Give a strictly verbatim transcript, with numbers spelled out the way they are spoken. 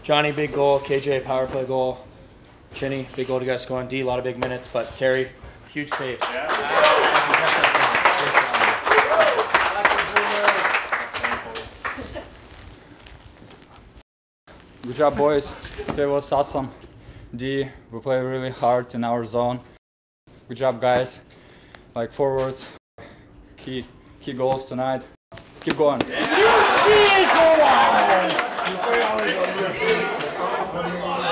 Johnny, big goal. K J, power play goal. Shinny, big goal to get scoring. D, a lot of big minutes. But Terry, huge save. Yeah. Good job, boys. Today was awesome. D, we played really hard in our zone. Good job, guys. Like forwards, key key goals tonight. Keep going. Yeah.